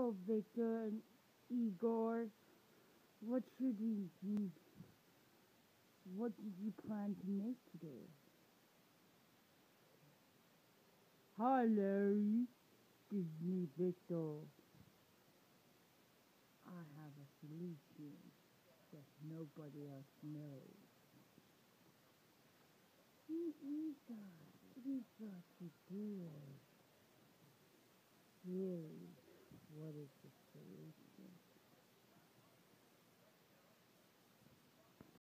Hello, Victor and Igor. What should we do? What did you plan to make today? Hi, Larry. This is me, Victor. I have a solution that nobody else knows. What is that? What is that you do?